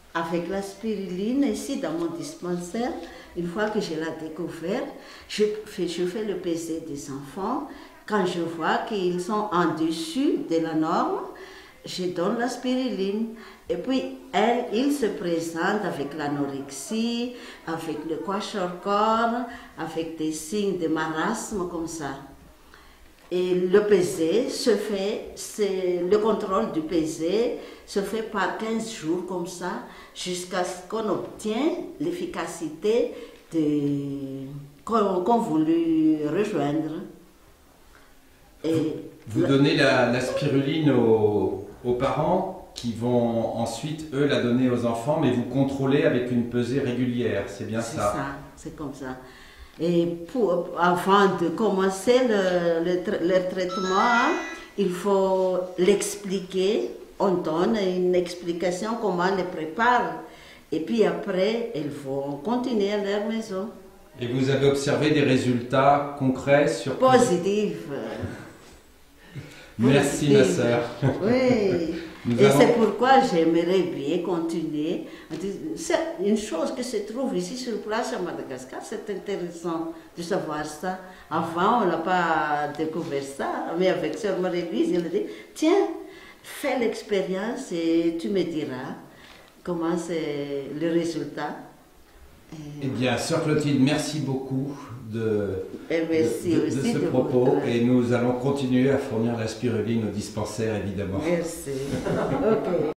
avec la spiruline, ici dans mon dispensaire, une fois que je l'ai découvert, je fais le PC des enfants. Quand je vois qu'ils sont en dessus de la norme, je donne la spiruline. Et puis, ils se présentent avec l'anorexie, avec le kwashiorkor, avec des signes de marasme comme ça. Et le PC se fait, le contrôle du PC se fait par 15 jours comme ça, jusqu'à ce qu'on obtienne l'efficacité qu'on voulait rejoindre. Et vous donnez la spiruline aux parents qui vont ensuite, eux, la donner aux enfants, mais vous contrôlez avec une pesée régulière, c'est bien ça? C'est ça, c'est comme ça. Et avant de commencer le traitement, il faut l'expliquer. On donne une explication comment on le prépare. Et puis après, ils vont continuer à leur maison. Et vous avez observé des résultats concrets sur... Positifs. Merci ma sœur. Oui. Et c'est pourquoi j'aimerais bien continuer. C'est une chose que se trouve ici sur place à Madagascar, c'est intéressant de savoir ça. Avant, on n'a pas découvert ça, mais avec Sœur Marie-Louise, elle a dit, tiens, fais l'expérience et tu me diras comment c'est le résultat. Eh bien, Sœur Clotilde, merci beaucoup de ce propos et nous allons continuer à fournir la spiruline au dispensaire, évidemment. Merci. Okay.